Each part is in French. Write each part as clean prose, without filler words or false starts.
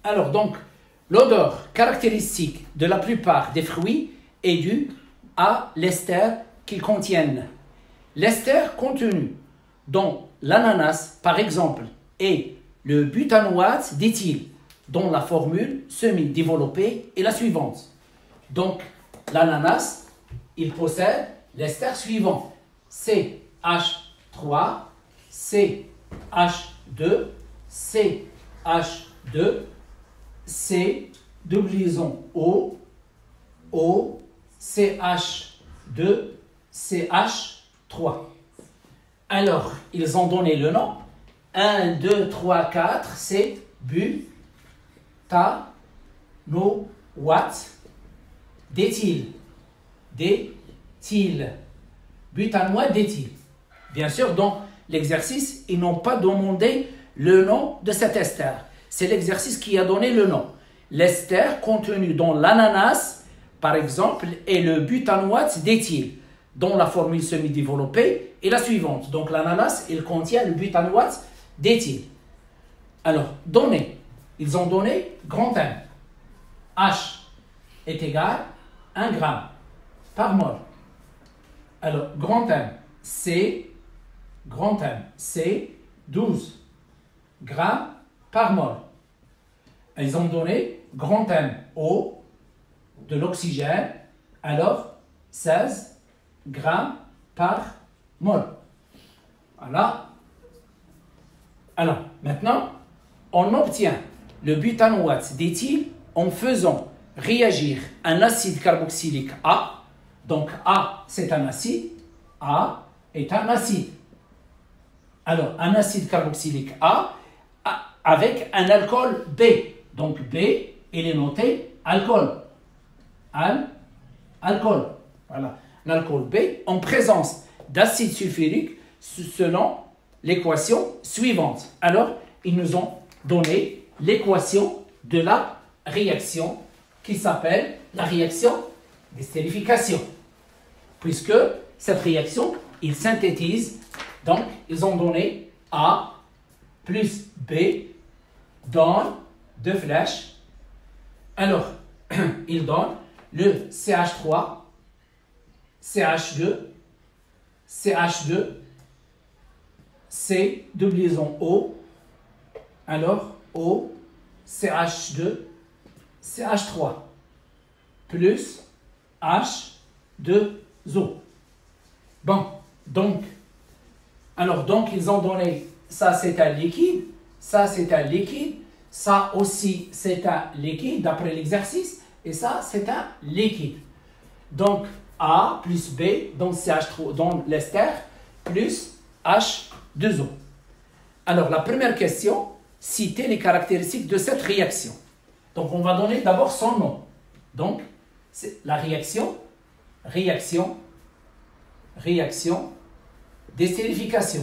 Alors, donc, l'odeur caractéristique de la plupart des fruits est due à l'ester qu'ils contiennent. L'ester contenu dans l'ananas, par exemple, est le butanoate d'éthyle, dont la formule semi-développée est la suivante. Donc, l'ananas, il possède l'ester suivant. CH3, CH2, CH2, C, double liaison O, O, CH2, CH3. Alors, ils ont donné le nom. 1, 2, 3, 4, c'est butanoate d'éthyle. D'éthyle. Butanoate d'éthyle. Bien sûr, dans l'exercice, ils n'ont pas demandé le nom de cet ester. C'est l'exercice qui a donné le nom. L'ester contenu dans l'ananas, par exemple, est le butanoate d'éthyle, dont la formule semi-développée est la suivante. Donc l'ananas, il contient le butanoate d'éthyle. Alors, donné, ils ont donné grand M. H est égal à 1 gramme par mol. Alors, grand M, c'est 12 grammes par mol. Ils ont donné grand M O de l'oxygène, alors 16 grammes par mol. Voilà. Alors, maintenant, on obtient le butanoate d'éthyle en faisant réagir un acide carboxylique A. Donc, A, c'est un acide. A est un acide. Alors, un acide carboxylique A avec un alcool B. Donc, B, il est noté alcool. Alcool. Voilà. L'alcool B en présence d'acide sulfurique selon l'équation suivante. Alors, ils nous ont donné l'équation de la réaction qui s'appelle la réaction d'estérification. Puisque cette réaction, ils synthétisent, donc ils ont donné A plus B donne 2 flèches. Alors, ils donnent le CH3, CH2, CH2, C, double liaison O, alors O, CH2, CH3, plus H2O. Bon, donc, ils ont donné, ça c'est un liquide, ça c'est un liquide, ça aussi c'est un liquide d'après l'exercice, et ça c'est un liquide. Donc, A plus B, donc CH3, donc l'ester, plus H2O. Alors, la première question, citer les caractéristiques de cette réaction. Donc, on va donner d'abord son nom. Donc, c'est la réaction d'estérification.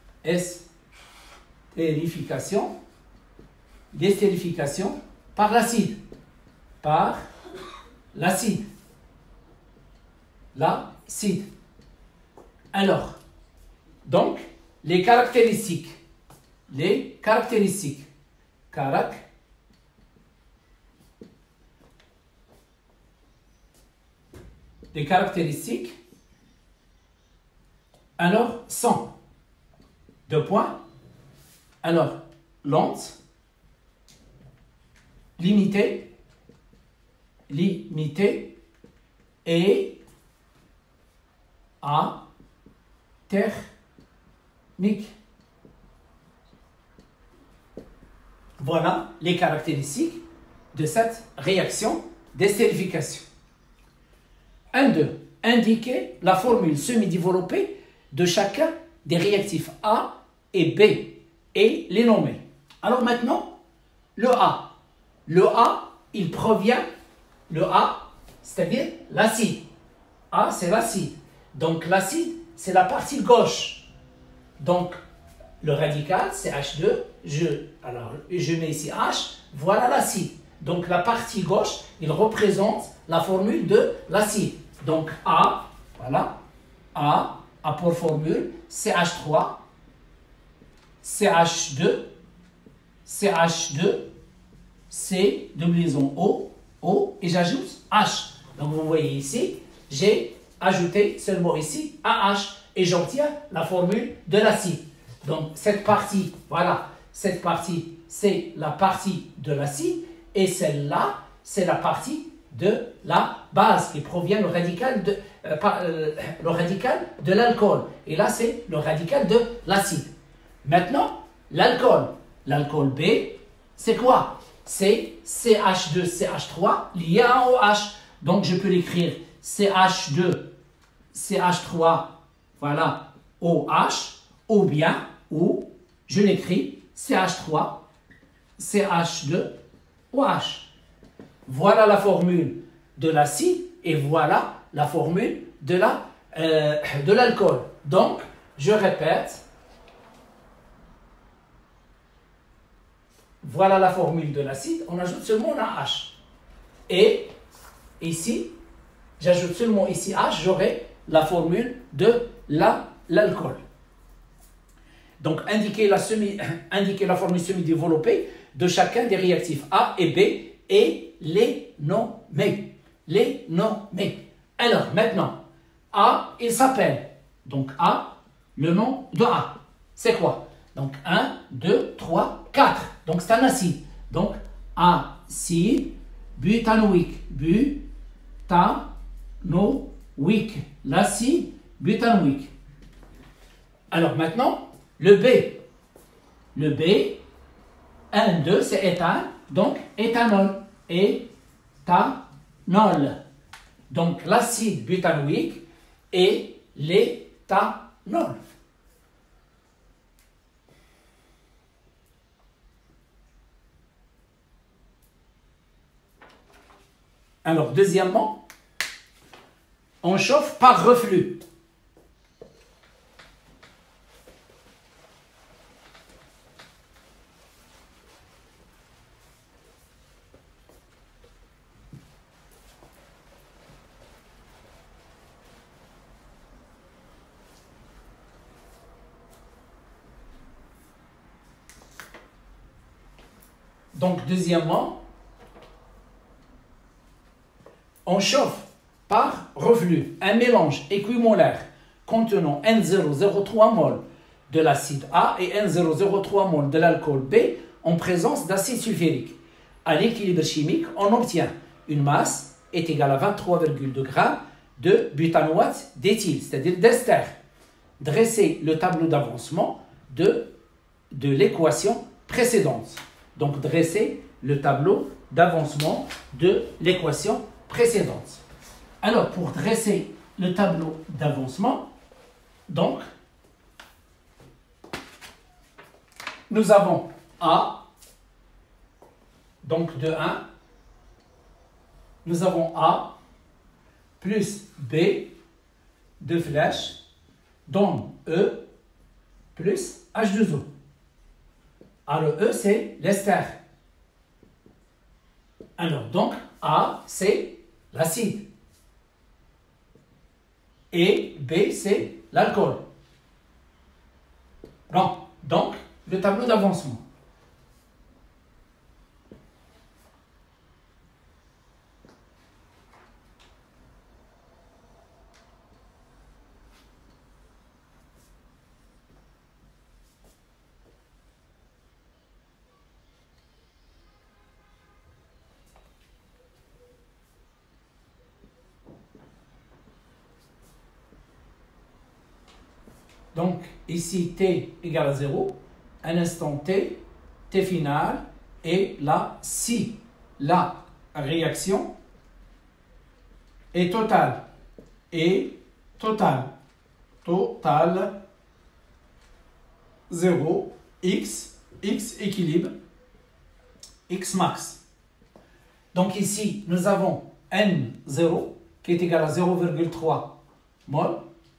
D'estérification par l'acide. L'acide. Alors, donc, les caractéristiques. Les caractéristiques, alors, sont 2 points. Alors, lente, limitée et thermique. Voilà les caractéristiques de cette réaction d'estérification. 1.2. Indiquer la formule semi-développée de chacun des réactifs A et B et les nommer. Alors maintenant, le A. Le A, il provient, le A, c'est-à-dire l'acide. A, c'est l'acide. Donc l'acide, c'est la partie gauche. Donc, le radical, c'est H2. Je mets ici H. Voilà l'acide. Donc, la partie gauche, il représente la formule de l'acide. Donc, A, voilà. A pour formule CH3, CH2, CH2, C, double liaison O, et j'ajoute H. Donc vous voyez ici, j'ai ajouté seulement ici AH, et j'obtiens la formule de l'acide. Donc cette partie, voilà, cette partie, c'est la partie de l'acide, et celle-là, c'est la partie de la base qui provient le radical de l'alcool. Et là, c'est le radical de l'acide. Maintenant, l'alcool B, c'est quoi? C'est CH2CH3 lié à un OH. Donc, je peux l'écrire CH2CH3, voilà, OH, ou bien, ou je l'écris CH3CH2OH. Voilà la formule de l'acide et voilà la formule de l'alcool. Donc, je répète. Voilà la formule de l'acide. On ajoute seulement un H. Et ici, j'ajoute seulement ici H, j'aurai la formule de l'alcool. Donc, indiquer la formule semi-développée de chacun des réactifs A et B et les nommer. Alors, maintenant, A, il s'appelle. Donc, A, le nom de A. C'est quoi? Donc, 1, 2, 3, 4. Donc, c'est un acide. Donc, acide butanoïque. Butanoïque. L'acide butanoïque. Alors, maintenant, le B. Le B, 1, 2, c'est éthane. Donc, éthanol. Éthanol. Donc, l'acide butanoïque et l'éthanol. Alors, deuxièmement, on chauffe par reflux. Donc, deuxièmement, on chauffe par reflux un mélange équimolaire contenant N003 mol de l'acide A et N003 mol de l'alcool B en présence d'acide sulfurique. À l'équilibre chimique, on obtient une masse est égale à 23,2 g de butanoate d'éthyle, c'est-à-dire d'ester. Dressez le tableau d'avancement de l'équation précédente. Donc, dressez le tableau d'avancement de l'équation précédente. Alors, pour dresser le tableau d'avancement, donc, nous avons A, donc de 1, nous avons A plus B, deux flèches, donne E plus H2O. Alors, E, c'est l'ester. Alors, donc, A, c'est l'acide. Et B, c'est l'alcool. Bon, donc, le tableau d'avancement. Donc, ici, T égale à 0, un instant T, T final, et là, si la réaction est totale, 0, X équilibre, X max. Donc ici, nous avons N0 qui est égal à 0,3 mol,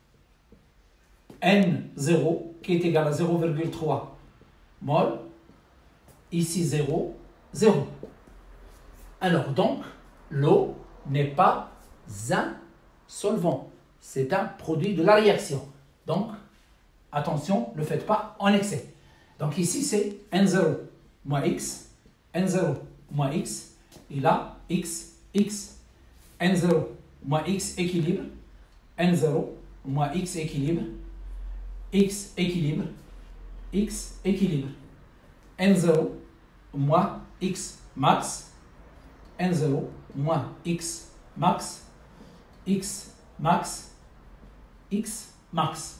N0 qui est égal à 0,3 mol, ici 0, 0. Alors donc, l'eau n'est pas un solvant, c'est un produit de la réaction. Donc, attention, ne le faites pas en excès. Donc ici, c'est N0 moins X, N0 moins x, et là, x, n0 moins x équilibre, n0 moins x équilibre, x équilibre, x équilibre, n0 moins x max, n0 moins x max, x max, x max.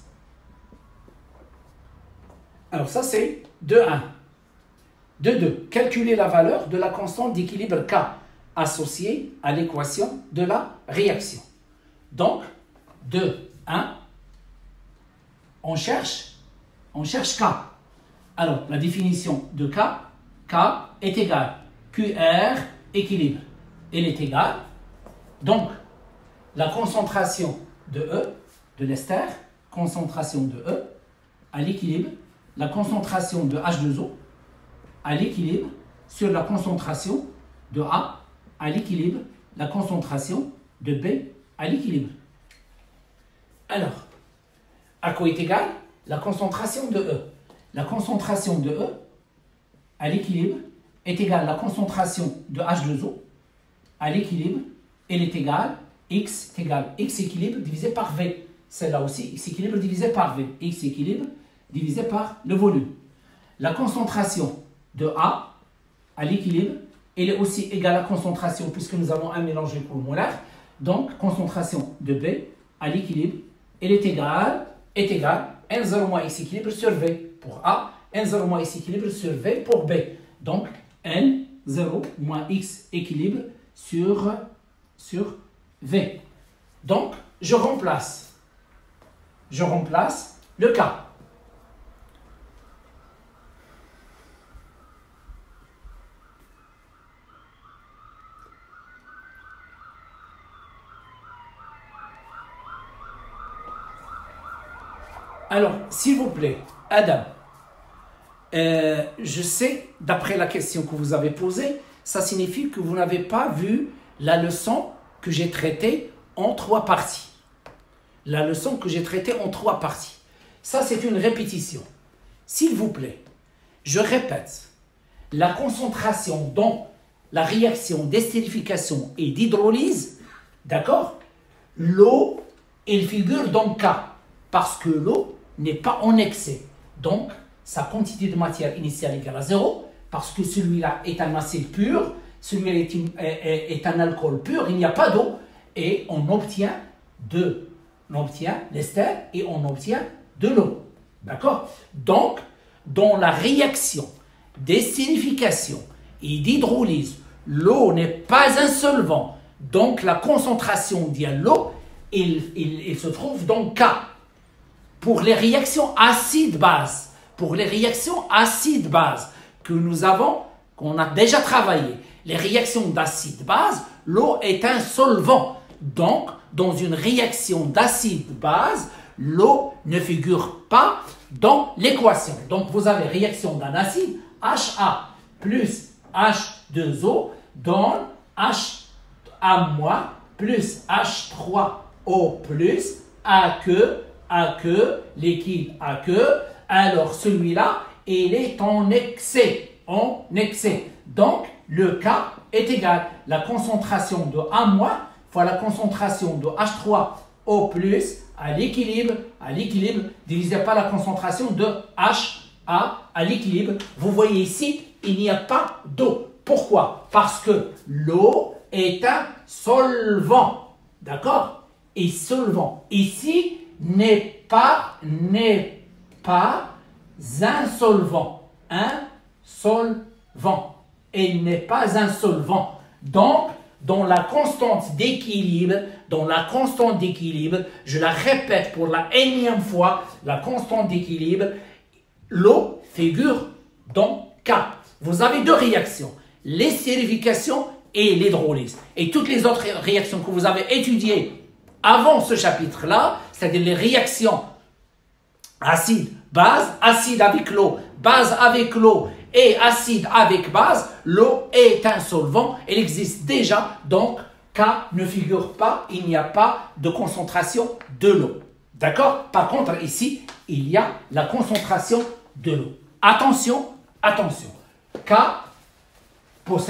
Alors ça c'est 2,1. 2,2. Calculer la valeur de la constante d'équilibre K associée à l'équation de la réaction. Donc, 2,1, on cherche K. Alors, la définition de K est égale QR équilibre. Elle est égale, donc, la concentration de E, de l'ester, concentration de E, à l'équilibre, la concentration de H2O, à l'équilibre, sur la concentration de A, à l'équilibre, la concentration de B, à l'équilibre. Alors, à quoi est égale la concentration de E? La concentration de E, à l'équilibre, est égale à la concentration de H2O, à l'équilibre, elle est égale, X est égal X équilibre divisé par V. Celle-là aussi, X équilibre divisé par V. X équilibre divisé par le volume. La concentration de A à l'équilibre, elle est aussi égale à la concentration, puisque nous avons un mélange molaire. Donc, concentration de B à l'équilibre, elle est égale N0 moins X équilibre sur V pour A, N0 moins X équilibre sur V pour B. Donc, N0 moins X équilibre sur V. Donc, je remplace le K. Alors, s'il vous plaît, Adam, je sais, d'après la question que vous avez posée, ça signifie que vous n'avez pas vu la leçon que j'ai traitée en 3 parties. La leçon que j'ai traitée en 3 parties. Ça, c'est une répétition. S'il vous plaît, je répète, la concentration dans la réaction d'estérification et d'hydrolyse, d'accord? L'eau, elle figure dans K, parce que l'eau n'est pas en excès. Donc, sa quantité de matière initiale égale à 0, parce que celui-là est un acide pur, celui-là est un alcool pur, il n'y a pas d'eau, et on obtient l'ester et on obtient de l'eau. D'accord? Donc, dans la réaction d'estérification et d'hydrolyse, l'eau n'est pas un solvant. Donc, la concentration de l'eau, il se trouve dans K. Pour les réactions acide-base, qu'on a déjà travaillé, les réactions d'acide-base, l'eau est un solvant. Donc, dans une réaction d'acide-base, l'eau ne figure pas dans l'équation. Donc, vous avez réaction d'un acide, HA plus H2O donne HA- plus H3O plus aqueux, liquide aqueux. Alors, celui-là, il est en excès. Donc, le K est égal. La concentration de A- fois la concentration de H3O plus à l'équilibre, divisé par la concentration de HA à l'équilibre. Vous voyez ici, il n'y a pas d'eau. Pourquoi? Parce que l'eau est un solvant. D'accord? Et solvant ici n'est pas un solvant. Il n'est pas un solvant. Donc, dans la constante d'équilibre, je la répète pour la énième fois, la constante d'équilibre, l'eau figure dans K. Vous avez 2 réactions, l'estérification et l'hydrolyse. Et toutes les autres réactions que vous avez étudiées avant ce chapitre-là, c'est-à-dire les réactions acide-base, acide avec l'eau, base avec l'eau et acide avec base, l'eau est un solvant, elle existe déjà, donc K ne figure pas, il n'y a pas de concentration de l'eau. D'accord? Par contre, ici, il y a la concentration de l'eau. Attention, K possède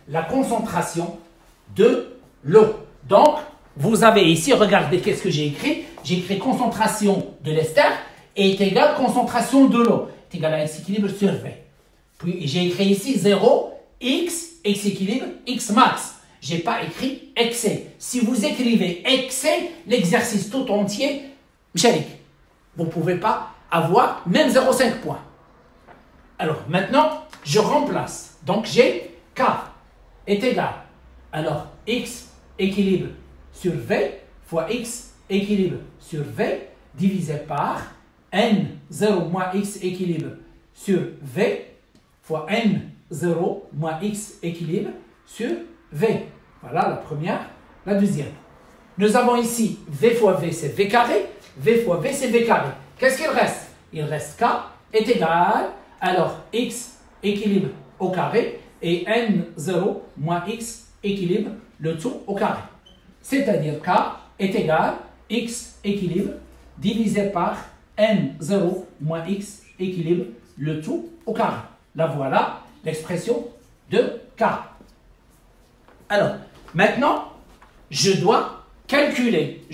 la concentration de l'eau. Donc, vous avez ici, regardez qu'est-ce que j'ai écrit. J'ai écrit concentration de l'ester est égale concentration de l'eau. Est égal à X équilibre sur V. Puis j'ai écrit ici 0, X équilibre, X max. Je n'ai pas écrit excès. Si vous écrivez excès, l'exercice tout entier, mchalik, vous ne pouvez pas avoir même 0,5 points. Alors maintenant, je remplace. Donc j'ai K est égal. Alors X équilibre sur V fois X équilibre sur V divisé par N0 moins X équilibre sur V fois N0 moins X équilibre sur V. Voilà la première, la deuxième. Nous avons ici V fois V, c'est V carré. V fois V, c'est V carré. Qu'est-ce qu'il reste? Il reste K est égal, alors X équilibre au carré et N0 moins X équilibre le tout au carré. C'est-à-dire K est égal X équilibre divisé par N0 moins X équilibre le tout au carré. Là voilà l'expression de K. Alors, maintenant, je dois calculer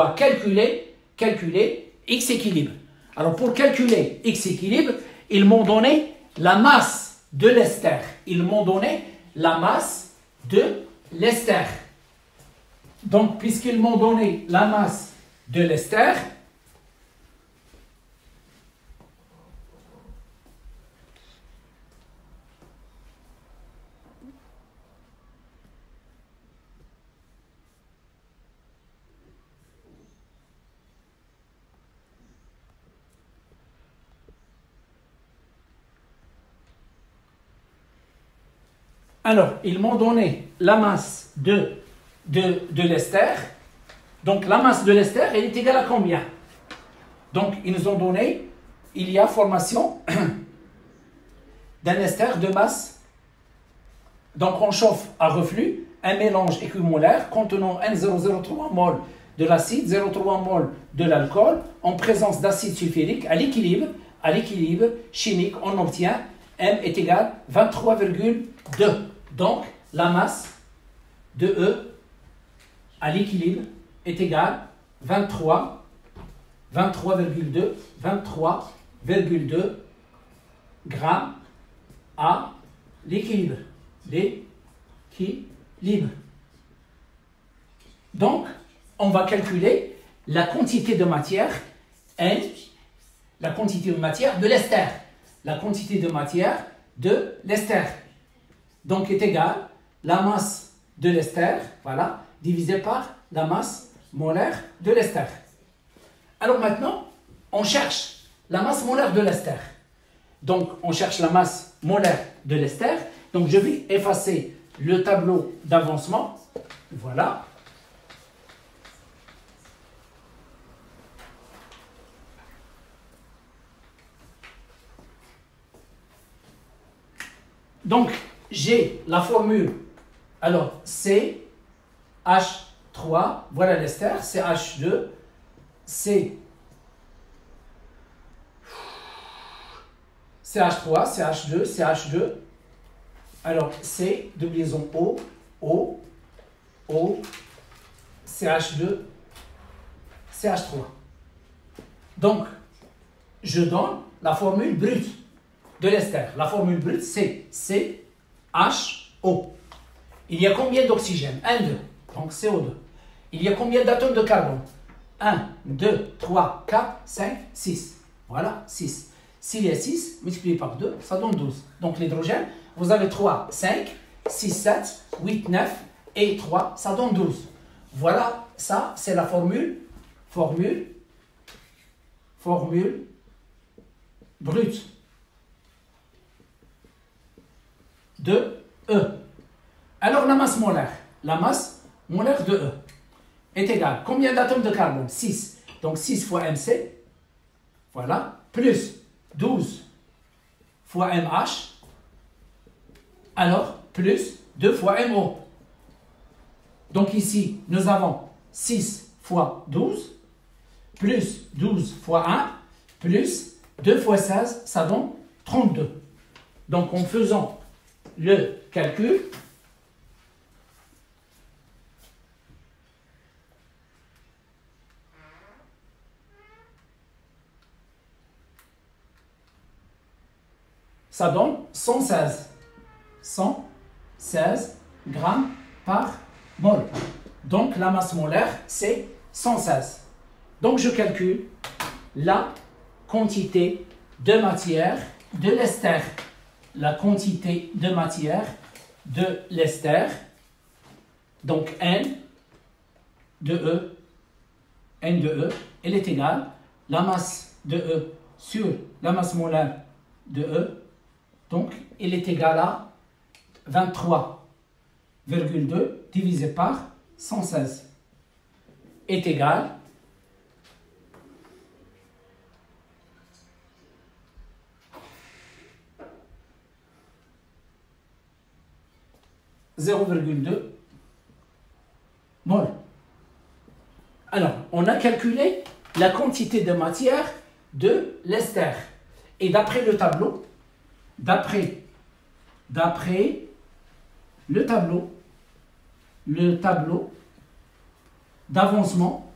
X équilibre. Alors, pour calculer X équilibre, ils m'ont donné la masse de l'ester. Donc, puisqu'ils m'ont donné la masse de l'ester, alors, ils m'ont donné la masse de l'ester. Donc, la masse de l'ester, elle est égale à combien? Donc, ils nous ont donné, il y a formation d'un ester de masse. Donc, on chauffe à reflux un mélange équimolaire contenant N003 mol de l'acide, 0,3 mol de l'alcool, en présence d'acide sulfurique à l'équilibre chimique, on obtient M est égal à 23,2. Donc, la masse de E à l'équilibre est égale à 23,2 grammes à l'équilibre. Donc, on va calculer la quantité de matière N, la quantité de matière de l'ester. La quantité de matière de l'ester. Donc, est égal la masse de l'ester, voilà, divisé par la masse molaire de l'ester. Alors maintenant, on cherche la masse molaire de l'ester. Donc, on cherche la masse molaire de l'ester. Donc, je vais effacer le tableau d'avancement. Voilà. Donc, j'ai la formule. Alors, CH3, voilà l'ester, CH2, CH3, CH2, CH2. Alors, C, doublison O, CH2, CH3. Donc, je donne la formule brute de l'ester. La formule brute, c'est CHO. Il y a combien d'oxygène? 1, 2. Donc, CO2. Il y a combien d'atomes de carbone? 1, 2, 3, 4, 5, 6. Voilà, 6. S'il y a 6, multiplié par 2, ça donne 12. Donc, l'hydrogène, vous avez 3, 5, 6, 7, 8, 9 et 3, ça donne 12. Voilà, ça, c'est la formule brute de E. Alors, la masse molaire de E est égale. Combien d'atomes de carbone? 6. Donc, 6 fois MC, voilà, plus 12 fois MH, alors, plus 2 fois MO. Donc, ici, nous avons 6 fois 12, plus 12 fois 1, plus 2 fois 16, ça donne 32. Donc, en faisant le calcul, ça donne 116. 116 grammes par mol. Donc la masse molaire, c'est 116. Donc je calcule la quantité de matière de l'ester. La quantité de matière de l'ester. Donc N de E, N de E, elle est égale la masse de E sur la masse molaire de E. Donc elle est égale à 23,2 divisé par 116 est égal à 0,2 mol. Alors, on a calculé la quantité de matière de l'ester. Et d'après le tableau, d'après le tableau d'avancement,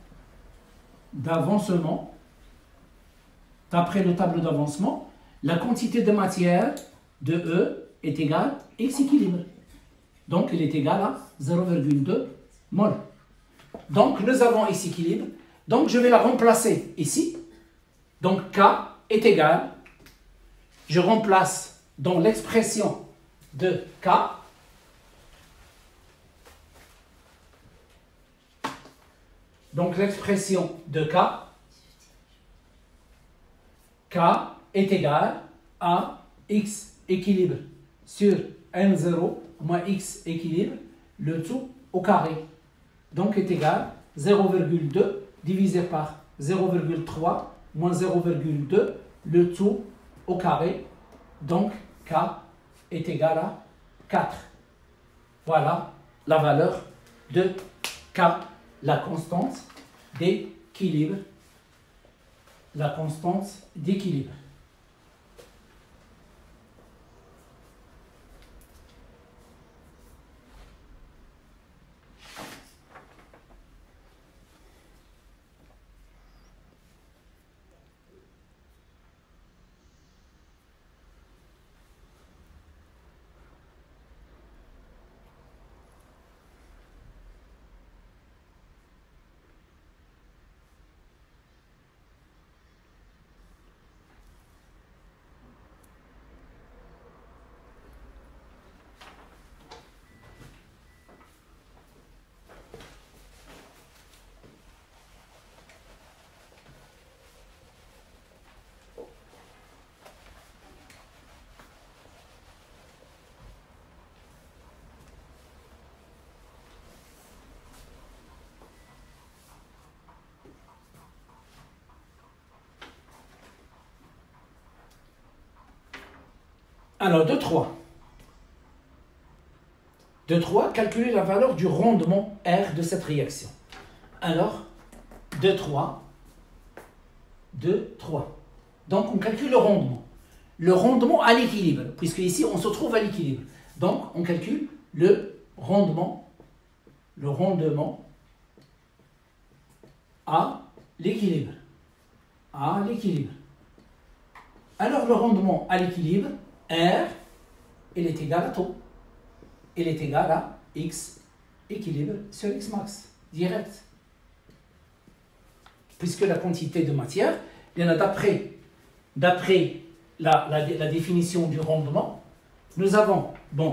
d'après le tableau d'avancement, la quantité de matière de E est égale à X équilibre. Donc, elle est égale à 0,2 mol. Donc, nous avons X équilibre. Donc, je vais la remplacer ici. Donc, K est égal. Je remplace dans l'expression de K. Donc, l'expression de K. K est égal à X équilibre sur N0 moins X équilibre, le tout au carré. Donc, est égal à 0,2 divisé par 0,3 moins 0,2, le tout au carré. Donc, K est égal à 4. Voilà la valeur de K, la constante d'équilibre. La constante d'équilibre. Alors, 2,3. 2,3, calculer la valeur du rendement R de cette réaction. Alors, 2,3. 2,3. Donc, on calcule le rendement. Le rendement à l'équilibre, puisque ici, on se trouve à l'équilibre. Donc, on calcule le rendement à l'équilibre. À l'équilibre. Alors, le rendement à l'équilibre, R, il est égal à taux. Il est égal à X équilibre sur X max, direct. Puisque la quantité de matière, il y en a d'après la définition du rendement, nous avons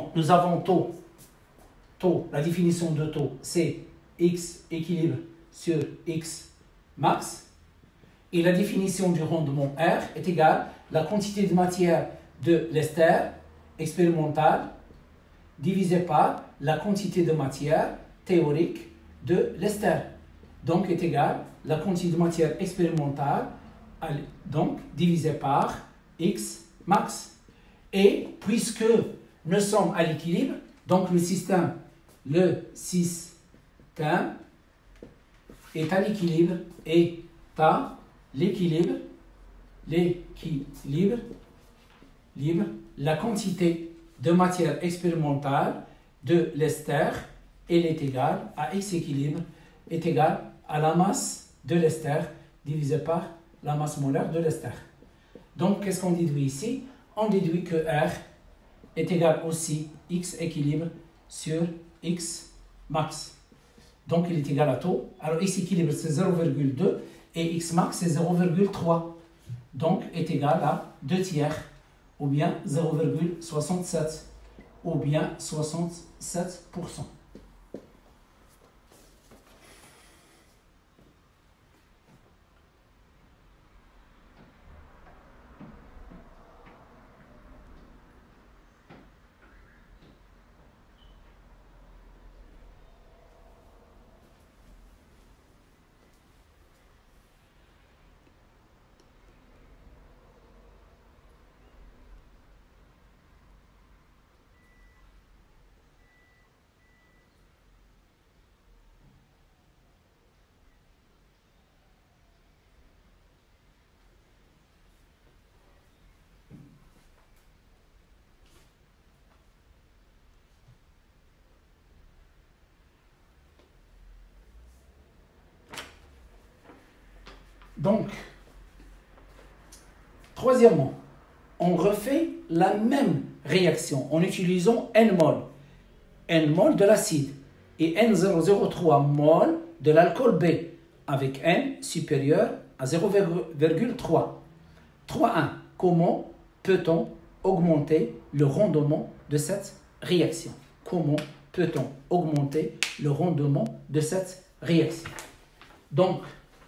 taux, la définition de taux, c'est X équilibre sur X max. Et la définition du rendement R est égale à la quantité de matière de l'ester expérimental divisé par la quantité de matière théorique de l'ester. Donc, est égal à la quantité de matière expérimentale, donc divisé par X max. Et puisque nous sommes à l'équilibre, donc le système est à l'équilibre, la quantité de matière expérimentale de l'ester, elle est égale à X équilibre, est égale à la masse de l'ester divisé par la masse molaire de l'ester. Donc, qu'est-ce qu'on déduit ici? on déduit que R est égal aussi X équilibre sur X max. Donc il est égal à taux. Alors X équilibre c'est 0,2 et X max c'est 0,3. Donc est égal à 2 tiers ou bien 0,67 ou bien 67%. Donc, troisièmement, on refait la même réaction en utilisant N mol de l'acide et N003 mol de l'alcool B avec N supérieur à 0,3. 3.1. Comment peut-on augmenter le rendement de cette réaction? Comment peut-on augmenter le rendement de cette réaction? Donc,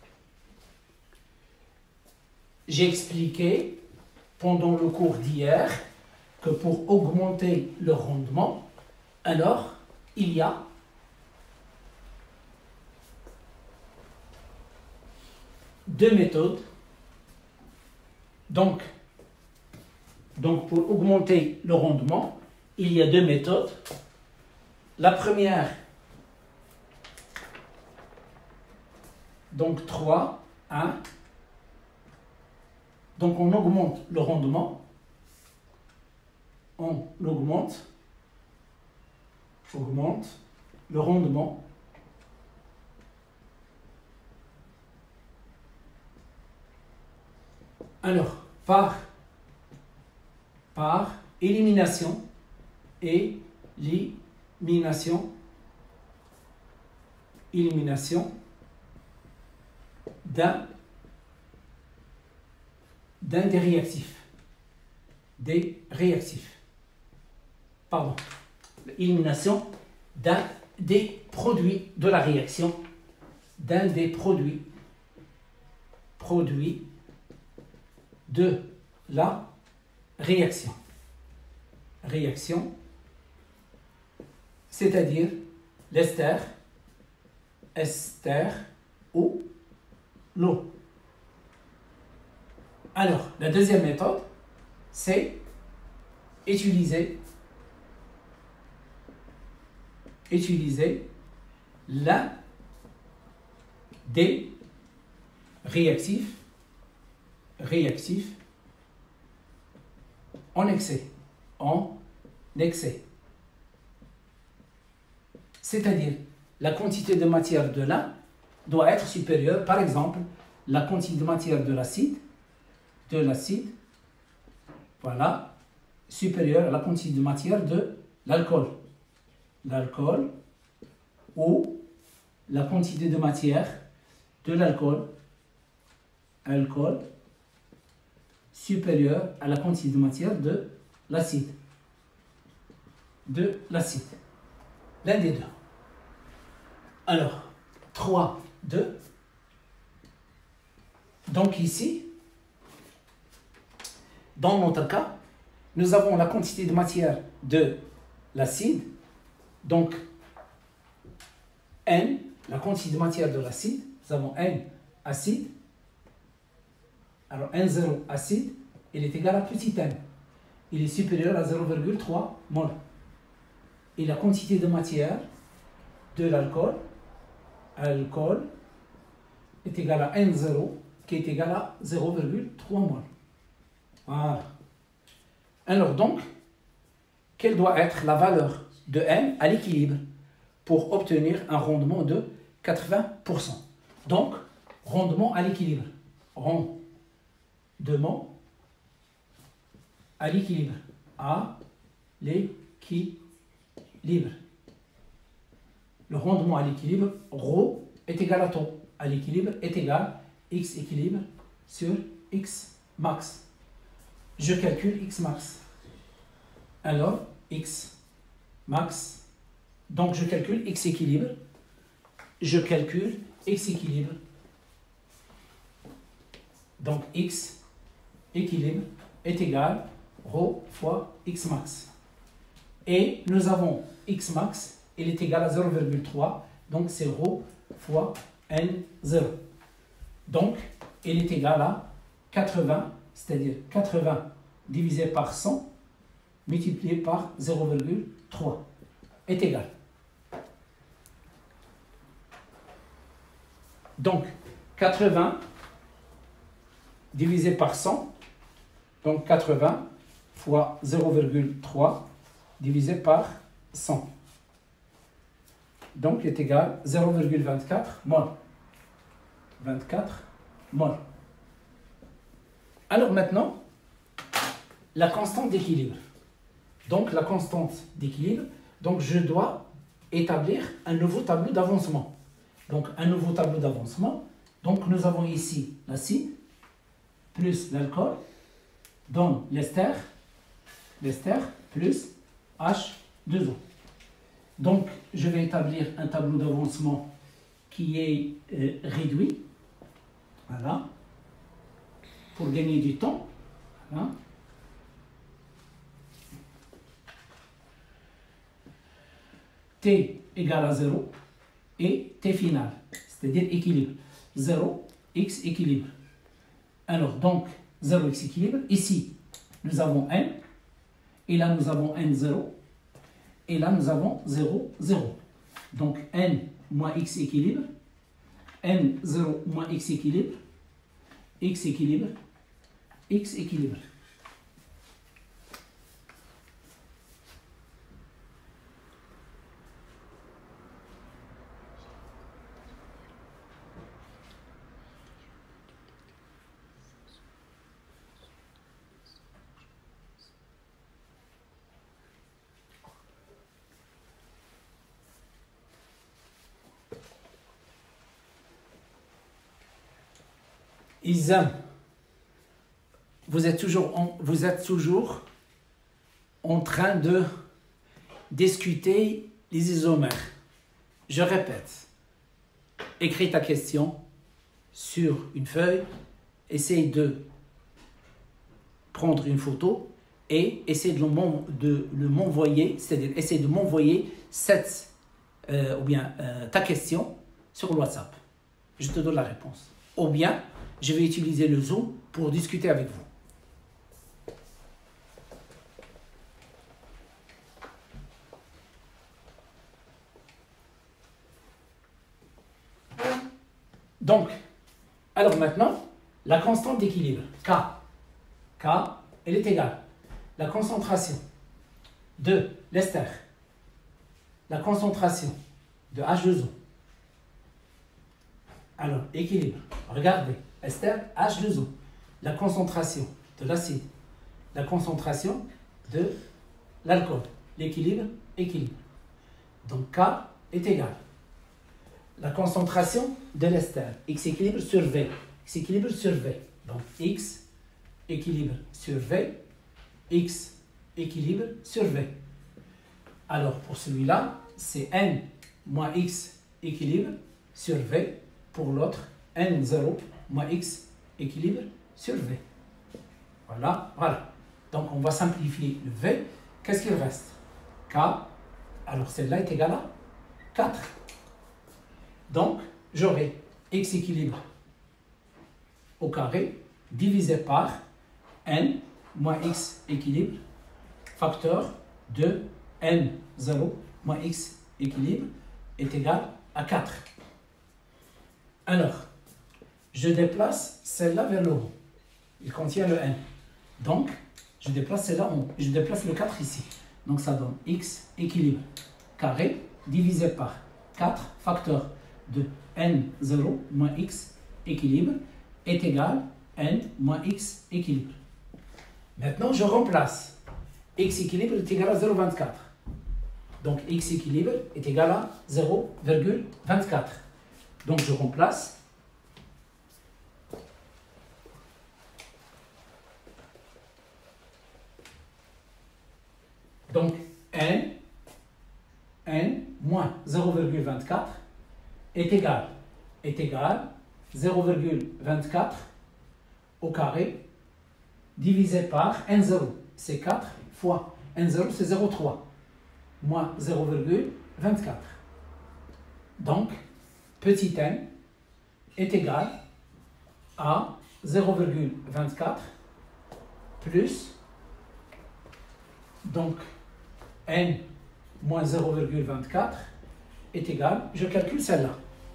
j'ai expliqué pendant le cours d'hier que pour augmenter le rendement, alors il y a deux méthodes. Donc pour augmenter le rendement, il y a deux méthodes. La première, donc 3, 1. Donc on augmente le rendement, on augmente le rendement alors par élimination d'un des réactifs. Pardon. Élimination d'un des produits de la réaction, d'un des produits de la réaction. C'est-à-dire l'ester ou l'eau. Alors, la deuxième méthode, c'est utiliser l'un des réactifs en excès. C'est-à-dire, la quantité de matière de l'un doit être supérieure, par exemple, la quantité de matière de l'acide, voilà, supérieure à la quantité de matière de l'alcool. Ou la quantité de matière de l'alcool, supérieure à la quantité de matière de l'acide. L'un des deux. Alors, 3, 2. Donc ici, dans notre cas, nous avons la quantité de matière de l'acide, donc N, la quantité de matière de l'acide, nous avons N acide, alors N0 acide, il est égal à petit n, il est supérieur à 0,3 mol. Et la quantité de matière de l'alcool, est égale à N0, qui est égal à 0,3 mol. Voilà. Alors donc, quelle doit être la valeur de N à l'équilibre pour obtenir un rendement de 80%? Donc, rendement à l'équilibre. Rendement à l'équilibre. À l'équilibre. Le rendement à l'équilibre, ρ est égal à taux. À l'équilibre est égal x équilibre sur x max. Je calcule x max. Alors, x max. Donc, je calcule x équilibre. Je calcule x équilibre. Donc, x équilibre est égal ρ fois x max. Et nous avons x max, il est égal à 0,3. Donc, c'est ρ fois n0. Donc, il est égal à 80, c'est-à-dire 80 divisé par 100 multiplié par 0,3 est égal. Donc, 80 divisé par 100, donc 80 fois 0,3 divisé par 100. Donc, est égal à 0,24 mol. 24 mol. Alors maintenant, la constante d'équilibre. Donc, la constante d'équilibre, donc je dois établir un nouveau tableau d'avancement. Donc, un nouveau tableau d'avancement. Donc, nous avons ici l'acide plus l'alcool donne l'ester plus H2O. Donc, je vais établir un tableau d'avancement qui est réduit. Voilà. Pour gagner du temps. Voilà. T égale à 0 et T final, c'est-à-dire équilibre. 0, X équilibre. Alors, donc, 0, X équilibre. Ici, nous avons N. Et là, nous avons N0. Et là, nous avons 0, 0. Donc, N moins X équilibre. N0 moins X équilibre. X équilibre. X équilibre. Isam, vous êtes toujours en train de discuter les isomères. Je répète, écris ta question sur une feuille, essaye de prendre une photo et essaye de le m'envoyer, c'est-à-dire essaye de m'envoyer ta question sur le WhatsApp. Je te donne la réponse. Ou bien, je vais utiliser le Zoom pour discuter avec vous. Donc, alors maintenant, la constante d'équilibre, K. K, elle est égale. La concentration de l'ester, la concentration de H2O. Alors, équilibre. Regardez, ester, H2O. La concentration de l'acide, la concentration de l'alcool. L'équilibre, équilibre. Donc, K est égal. La concentration de l'ester, X équilibre sur V. X équilibre sur V. Donc, X équilibre sur V. X équilibre sur V. Alors, pour celui-là, c'est N moins X équilibre sur V. Pour l'autre, N0 moins X équilibre sur V. Voilà, voilà. Donc, on va simplifier le V. Qu'est-ce qu'il reste? K. Alors, celle-là est égale à 4. Donc, j'aurai X équilibre au carré divisé par N moins X équilibre facteur de N0 moins X équilibre est égal à 4. Alors, je déplace celle-là vers le haut. Il contient le N. Donc, je déplace celle-là en haut. Je déplace le 4 ici. Donc, ça donne X équilibre carré divisé par 4 facteur de N0 moins X équilibre est égal à N moins X équilibre. Maintenant, je remplace. X équilibre est égal à 0,24. Donc, X équilibre est égal à 0,24. Donc, je remplace. Donc, n moins 0,24 est égal 0,24 au carré divisé par n0. C'est 4 fois n0, c'est 0,3 moins 0,24. Donc, petit n est égal à 0,24 plus, donc, n moins 0,24 est égal, je calcule celle-là.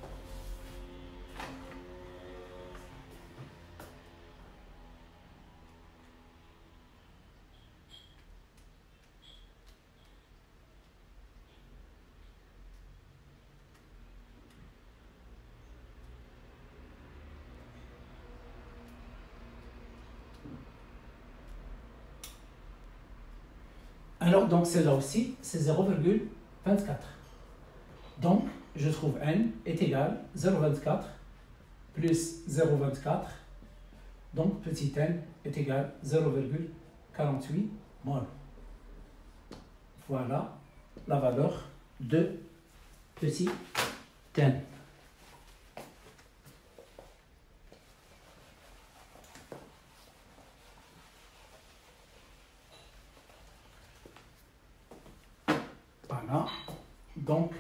Alors, donc, celle-là aussi, c'est 0,24. Donc, je trouve n est égal à 0,24 plus 0,24. Donc, petit n est égal à 0,48 mol. Voilà la valeur de petit n. Voilà, donc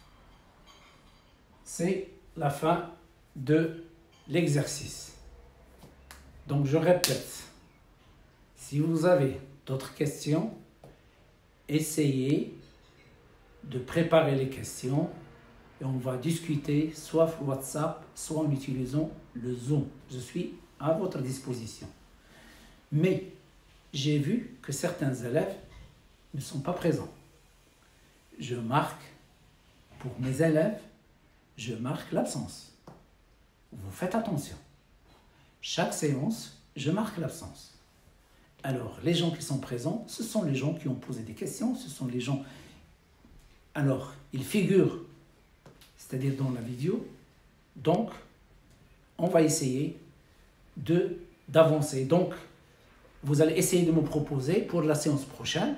c'est la fin de l'exercice. Donc je répète, si vous avez d'autres questions, essayez de préparer les questions et on va discuter soit sur WhatsApp, soit en utilisant le Zoom. Je suis à votre disposition. Mais j'ai vu que certains élèves ne sont pas présents. Je marque, pour mes élèves, je marque l'absence. Vous faites attention. Chaque séance, je marque l'absence. Alors, les gens qui sont présents, ce sont les gens qui ont posé des questions, ce sont les gens... Alors, ils figurent, c'est-à-dire dans la vidéo. Donc, on va essayer d'avancer. Donc, vous allez essayer de me proposer pour la séance prochaine.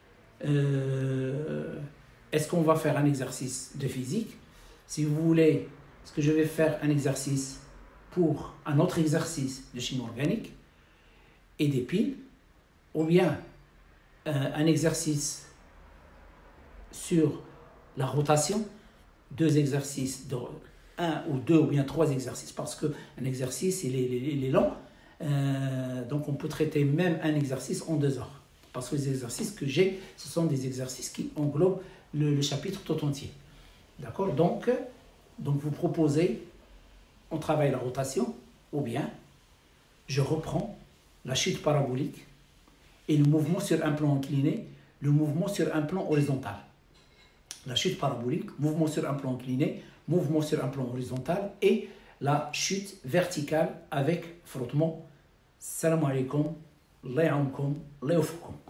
Est-ce qu'on va faire un exercice de physique? Si vous voulez, est-ce que je vais faire un exercice pour un autre exercice de chimie organique et des piles, ou bien un exercice sur la rotation, deux exercices, un ou deux ou bien trois exercices, parce qu'un exercice, il est long, donc on peut traiter même un exercice en 2 heures. Parce que les exercices que j'ai, ce sont des exercices qui englobent le chapitre tout entier. D'accord? Donc, vous proposez, on travaille la rotation, ou bien je reprends la chute parabolique et le mouvement sur un plan incliné, le mouvement sur un plan horizontal. La chute parabolique, mouvement sur un plan incliné, mouvement sur un plan horizontal et la chute verticale avec frottement. Salam alaikum, Allah ya'aumkum, Allah yawfiqkum.